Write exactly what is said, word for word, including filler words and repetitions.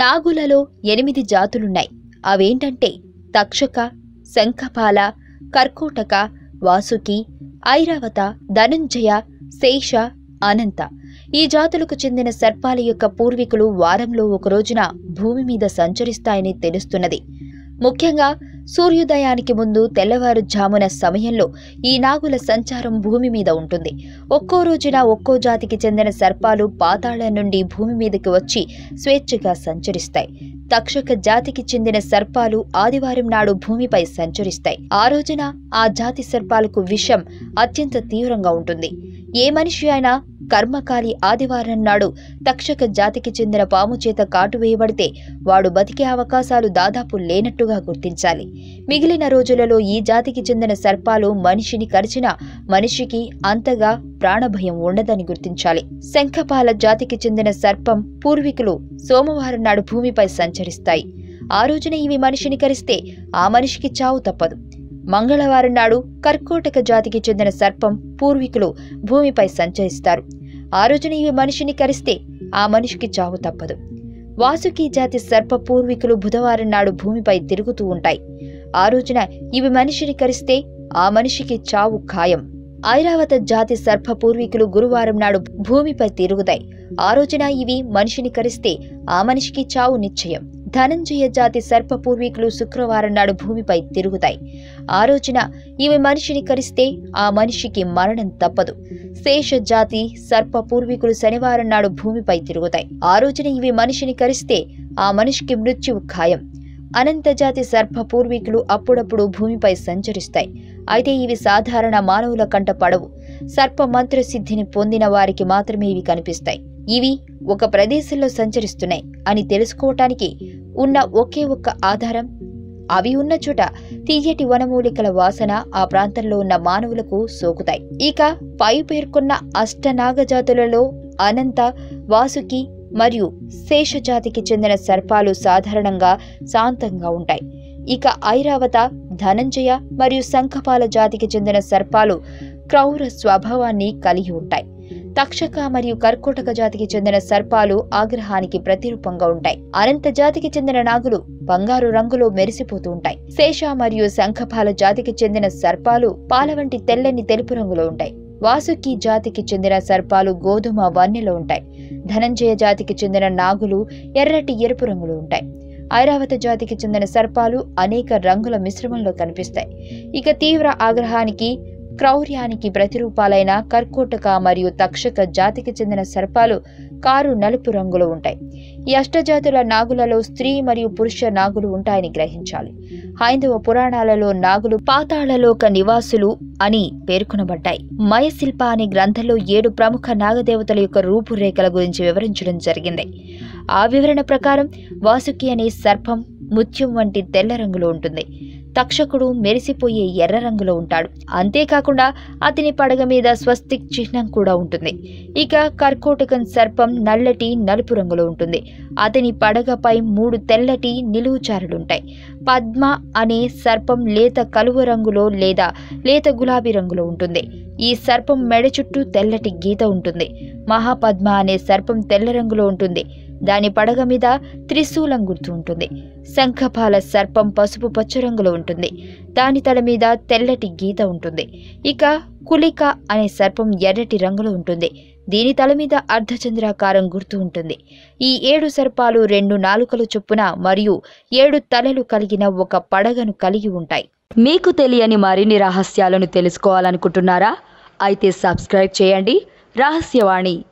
నాగులలో ఎనిమిది జాతులున్నాయి. అవేంటంటే తక్షక, శంఖపాల, కర్కోటక, వాసుకి, ఐరావత, ధనంజయ, శేష, అనంత. ఈ జాతులకు చెందిన సర్పాల యొక్క పూర్వీకులు వారంలో ఒక రోజున భూమి మీద సంచరిస్తాయని తెలుస్తున్నది. ముఖ్యంగా సూర్యోదయానికి ముందు తెల్లవారుజామున సమయంలో ఈ నాగుల సంచారం భూమి మీద ఉంటుంది. ఒక్కో రోజున ఒక్కో జాతికి చెందిన సర్పాలు పాతాళం నుండి భూమి మీదకి వచ్చి స్వేచ్ఛగా సంచరిస్తాయి. తక్షక జాతికి చెందిన సర్పాలు ఆదివారం నాడు భూమిపై సంచరిస్తాయి. ఆ రోజున ఆ జాతి సర్పాలకు విషం అత్యంత తీవ్రంగా ఉంటుంది. ఏ మనిషి అయినా కర్మకాలి ఆదివారం నాడు తక్షక జాతికి చెందిన పాము చేత కాటు వేయబడితే వాడు బతికే అవకాశాలు దాదాపు లేనట్టుగా గుర్తించాలి. మిగిలిన రోజులలో ఈ జాతికి చెందిన సర్పాలు మనిషిని కరిచినా మనిషికి అంతగా ప్రాణభయం ఉండదని గుర్తించాలి. శంఖపాల జాతికి చెందిన సర్పం పూర్వీకులు సోమవారం నాడు భూమిపై సంచరిస్తాయి. ఆ రోజున ఇవి మనిషిని కరిస్తే ఆ మనిషికి చావు తప్పదు. మంగళవారం నాడు కర్కోటక జాతికి చెందిన సర్పం పూర్వీకులు భూమిపై సంచరిస్తారు. ఆ రోజున ఇవి మనిషిని కరిస్తే ఆ మనిషికి చావు తప్పదు. వాసుకి జాతి సర్ప పూర్వీకులు బుధవారం నాడు భూమిపై తిరుగుతూ ఉంటాయి. ఆ రోజున ఇవి మనిషిని కరిస్తే ఆ మనిషికి చావు ఖాయం. ఐరావత జాతి సర్ప పూర్వీకులు గురువారం నాడు భూమిపై తిరుగుతాయి. ఆ రోజున ఇవి మనిషిని కరిస్తే ఆ మనిషికి చావు నిశ్చయం. ధనంజయ జాతి సర్ప పూర్వీకులు శుక్రవారం నాడు భూమిపై తిరుగుతాయి. ఆ రోజున ఇవి మనిషిని కరిస్తే ఆ మనిషికి మరణం తప్పదు. శేష జాతి సర్ప పూర్వీకులు శనివారం నాడు భూమిపై తిరుగుతాయి. ఆ రోజున ఇవి మనిషిని కరిస్తే ఆ మనిషికి మృత్యువు ఖాయం. అనంత జాతి సర్ప పూర్వీకులు అప్పుడప్పుడు భూమిపై సంచరిస్తాయి. అయితే ఇవి సాధారణ మానవుల కంట పడవు. సర్ప మంత్ర సిద్ధిని పొందిన వారికి మాత్రమే ఇవి కనిపిస్తాయి. ఇవి ఒక ప్రదేశంలో సంచరిస్తున్నాయి అని తెలుసుకోవటానికి ఉన్న ఒకే ఒక్క ఆధారం అవి ఉన్న చోట తీయటి వనమూలికల వాసన ఆ ప్రాంతంలో ఉన్న మానవులకు సోకుతాయి. ఇక పై పేర్కొన్న అష్టనాగజాతులలో అనంత, వాసుకి మరియు శేషజాతికి చెందిన సర్పాలు సాధారణంగా శాంతంగా ఉంటాయి. ఇక ఐరావత, ధనంజయ మరియు శంఖపాల జాతికి చెందిన సర్పాలు క్రౌర స్వభావాన్ని కలిగి ఉంటాయి. తక్షక మరియు కర్కోటక జాతికి చెందిన సర్పాలు ఆగ్రహానికి ప్రతిరూపంగా ఉంటాయి. అనంత జాతికి చెందిన నాగులు బంగారు రంగులో మెరిసిపోతూ ఉంటాయి. శేష మరియు శంఖపాల జాతికి చెందిన సర్పాలు పాల వంటి తెల్లని తెలుపు రంగులో ఉంటాయి. వాసుకి జాతికి చెందిన సర్పాలు గోధుమ వన్నెలో ఉంటాయి. ధనంజయ జాతికి చెందిన నాగులు ఎర్రటి ఎరుపు రంగులో ఉంటాయి. ఐరావత జాతికి చెందిన సర్పాలు అనేక రంగుల మిశ్రమంలో కనిపిస్తాయి. ఇక తీవ్ర ఆగ్రహానికి క్రౌర్యానికి ప్రతిరూపాలైన కర్కోటక మరియు తక్షక జాతికి చెందిన సర్పాలు కారు నలుపు రంగులో ఉంటాయి. ఈ అష్టజాతుల నాగులలో స్త్రీ మరియు పురుష నాగులు ఉంటాయని గ్రహించాలి. హైందవ పురాణాలలో నాగులు పాతాళలోక నివాసులు అని పేర్కొనబడ్డాయి. మయశిల్ప అనే గ్రంథంలో ఏడు ప్రముఖ నాగదేవతల యొక్క రూపురేఖల గురించి వివరించడం జరిగింది. ఆ వివరణ ప్రకారం వాసుకి అనే సర్పం ముత్యం వంటి తెల్ల రంగులో ఉంటుంది. తక్షకుడు మెరిసిపోయే ఎర్ర రంగులో ఉంటాడు. అంతేకాకుండా అతని పడగ మీద స్వస్తిక్ చిహ్నం కూడా ఉంటుంది. ఇక కర్కోటకం సర్పం నల్లటి నలుపు రంగులో ఉంటుంది. అతని పడగపై మూడు తెల్లటి నిలువుచారులుంటాయి. పద్మ అనే సర్పం లేత కలువ రంగులో లేదా లేత గులాబీ రంగులో ఉంటుంది. ఈ సర్పం మెడ చుట్టూ తెల్లటి గీత ఉంటుంది. మహాపద్మ అనే సర్పం తెల్ల రంగులో ఉంటుంది. దాని పడగ మీద త్రిశూలం గుర్తు ఉంటుంది. శంఖపాల సర్పం పసుపు పచ్చ రంగులో ఉంటుంది. దాని తల మీద తెల్లటి గీత ఉంటుంది. ఇక కులిక అనే సర్పం ఎర్రటి రంగులో ఉంటుంది. దీని తల మీద అర్ధచంద్రాకారం గుర్తు ఉంటుంది. ఈ ఏడు సర్పాలు రెండు నాలుకలు చొప్పున మరియు ఏడు తలలు కలిగిన ఒక పడగను కలిగి ఉంటాయి. మీకు తెలియని మరిన్ని రహస్యాలను తెలుసుకోవాలనుకుంటున్నారా? అయితే సబ్స్క్రైబ్ చేయండి రహస్యవాణి.